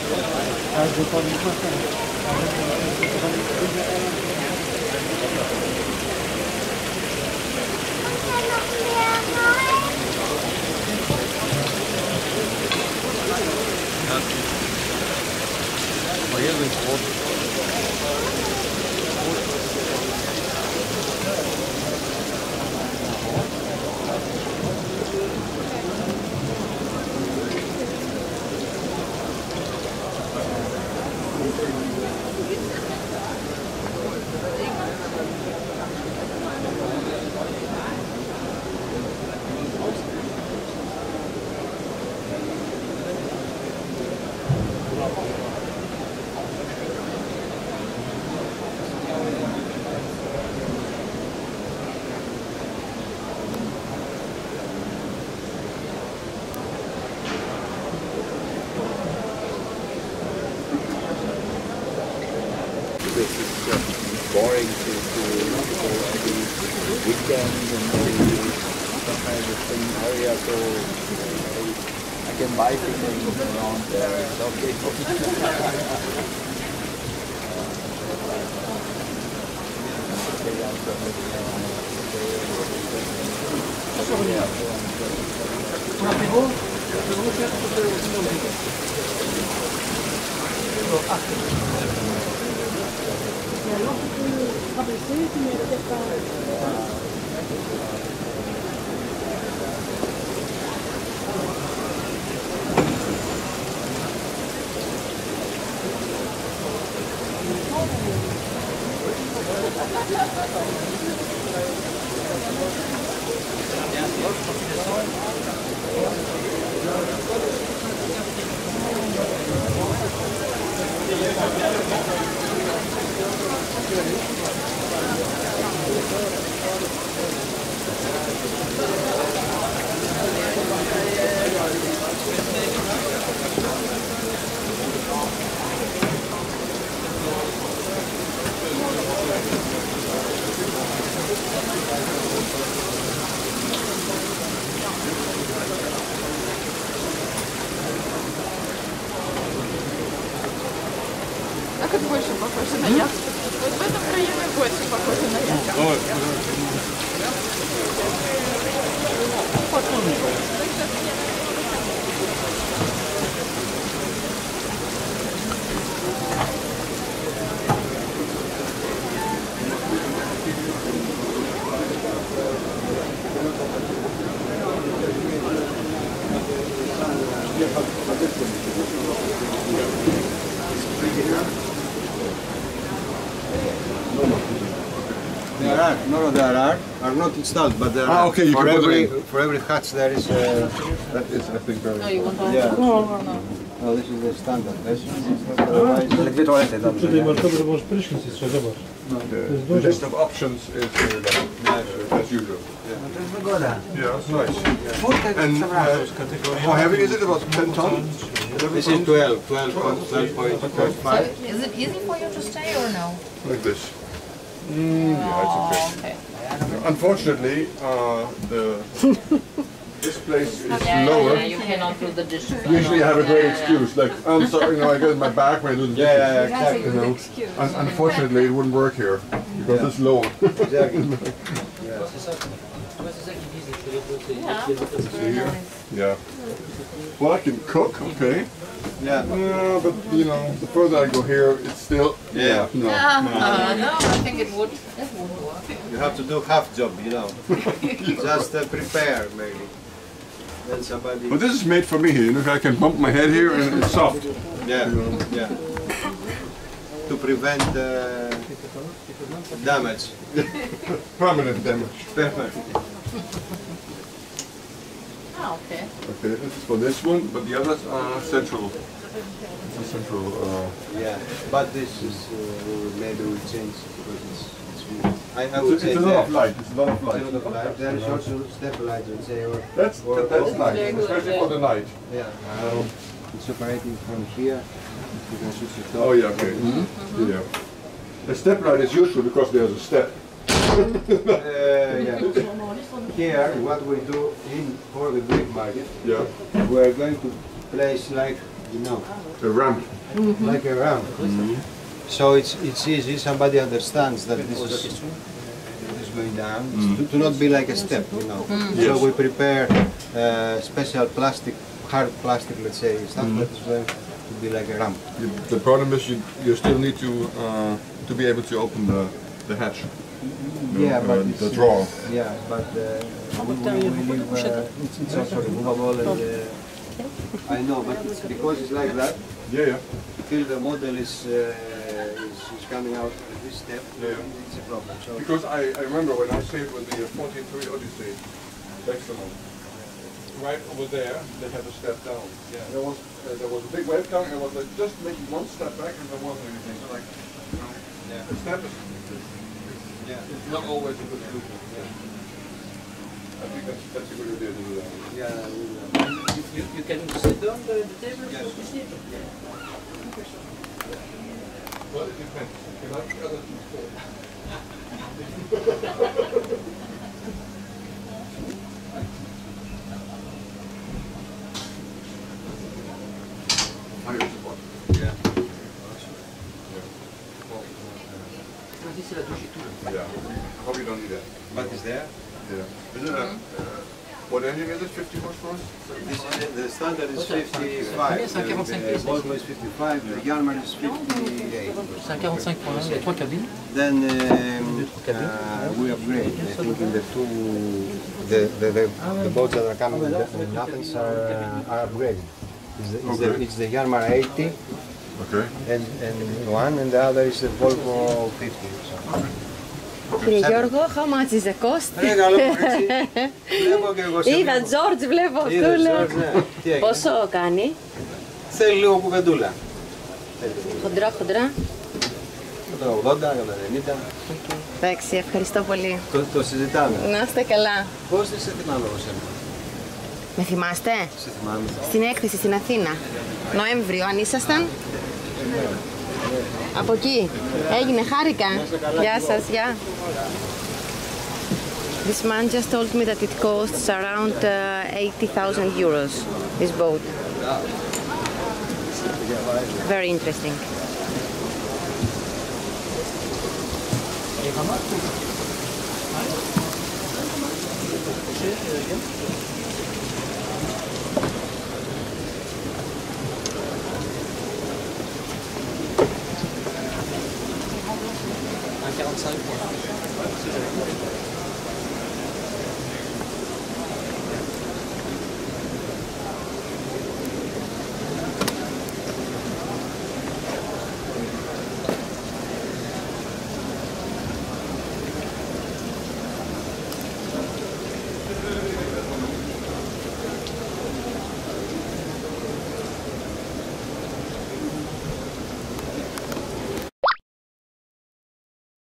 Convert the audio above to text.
Boring to go every weekend and some kind of thing area, so I can buy things around there. It's okay for me. Et alors, tu peux rabaisser, tu mets peut-être pas... А как больше похоже на яхту? Вот в этом районе больше похоже на яхту. There are not installed, but there are. Okay, you for can put it for every hutch there is. That is, I think, very. No, you want Yeah. no. No, this is the standard. This is otherwise. Dwie toalety, dobrze. Tutaj masz dobry, możesz prysznic jeszcze, zobacz. The list of options is as usual. No to jest wygoda. Yeah, it's nice. Czwórkę And zabrałem. how heavy is it? About 10 tons? This is 12.5. Is it easy for you to stay or no? Like this. Yeah, it's okay. Unfortunately, this place is lower. You cannot do the dishes. Usually I have a great excuse, like, I'm sorry, I get in my back when I do the dishes. Exactly. You know. Unfortunately, it wouldn't work here because it's low. Exactly. Yeah. Well, I can cook, okay. Yeah. But you know, the further I go here, it's still. Yeah. No. No, I think it would. It wouldn't work. You have to do half job, you know. Just prepare, maybe. Then somebody. But this is made for me here. You know, I can bump my head here and it's soft. Yeah. You know. Yeah. To prevent damage. Permanent damage. Permanent. Ah, okay. Okay, this is for this one, but the others are central. It's a central. Yeah, but this is maybe we'll change because it's weird. I would It's say a lot of light. It's a lot of light. It's a lot of light. There is also stabilizer, say, or That's nice, especially for the night. yeah. It's operating from here. You can switch it Oh off. yeah, okay. Yeah. The step light is useful because there's a step. Yeah. Here, what we do in for the Greek market, Yeah. we're going to place like you know, The ramp. like a ramp. So it's easy. Somebody understands that this is going down. It's to not be like a step, you know. So we prepare special plastic, hard plastic, let's say, stuff that is going to be like a ramp. The problem is you still need to be able to open the hatch. Yeah, but the drawer. Yeah, but it's also removable and I know, but it's because it's like that. Yeah. Till the model is coming out with this step, it's a problem. So Because I remember when I sailed with the 14-3 Odyssey, maximum, right over there, they had a step down. Yeah. There was a big wave coming, and I was like, just make one step back, and there wasn't anything. So like, you know, a step is it's not always a good solution. I think that's a good idea to do that. you can sit on the table for this table. Well, it depends. You like the other two fall. Fire support. Yeah. Yeah. Probably don't need that. But it's there. Yeah. Is it what engine is it? 50 horsepower? This is, the standard is 55. The Volvo is 55. The Yanmar is 58. C'est un 45.1, il y a 3 cabines. Then we upgrade. I think in the two, the boats that are coming in Athens are upgraded. It's the Yanmar 80 Okay. and one, and the other is the Volvo 50. Κύριε Γιώργο, how much is the cost? Καλό κορίτσι. Βλέπω και εγώ σε Είδα George, βλέπω αυτό, λέω. Πόσο κάνει? Θέλει λίγο κουβεντούλα. Χοντρά, χοντρά. 180, 190. Εντάξει, ευχαριστώ πολύ. Το συζητάμε. Να είστε καλά. Πώς δεν σε θυμάμαι εγώ σένα? Με θυμάστε? Σε θυμάμαι. Στην έκθεση στην Αθήνα. Νοέμβριο, αν ήσασταν. Από εκεί. Έγινε, χάρηκα. Γεια σας, γεια. This man just told me that it costs around 80,000 euros, this boat. Very interesting. Un 45 points.